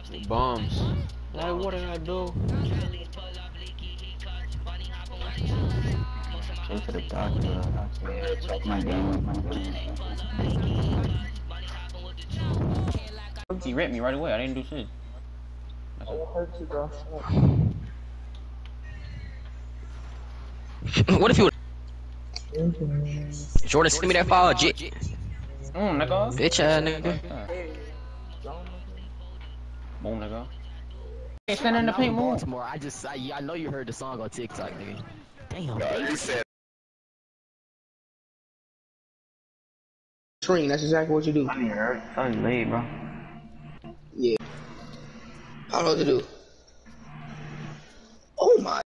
Bombs. Like, what did I do? Take to the doctor. Check my game. He ripped me right away. I didn't do shit. What if you Jordan, send me that file, jit. Nigga. Bitch ass nigga. Boom, nigga. Hey, stand in the paint, move. Baltimore. I know you heard the song on TikTok, nigga. Damn. You said Screen, that's exactly what you do. I need her. Something late, bro. Yeah. I don't know what to do. Oh my.